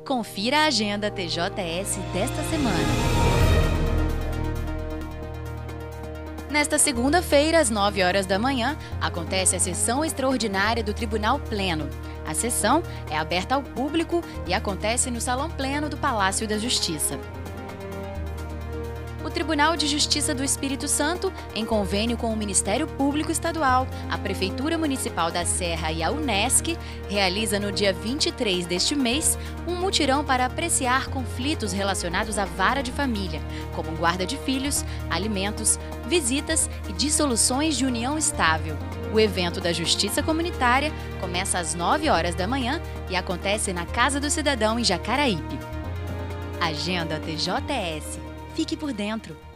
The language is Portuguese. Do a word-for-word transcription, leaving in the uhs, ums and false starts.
confira a agenda T J S desta semana. Nesta segunda-feira, às nove horas da manhã, acontece a sessão extraordinária do Tribunal Pleno. A sessão é aberta ao público e acontece no Salão Pleno do Palácio da Justiça. O Tribunal de Justiça do Espírito Santo, em convênio com o Ministério Público Estadual, a Prefeitura Municipal da Serra e a Unesc, realiza no dia vinte e três deste mês um mutirão para apreciar conflitos relacionados à vara de família, como guarda de filhos, alimentos, visitas e dissoluções de união estável. O evento da Justiça Comunitária começa às nove horas da manhã e acontece na Casa do Cidadão, em Jacaraípe. Agenda T J S. Fique por dentro!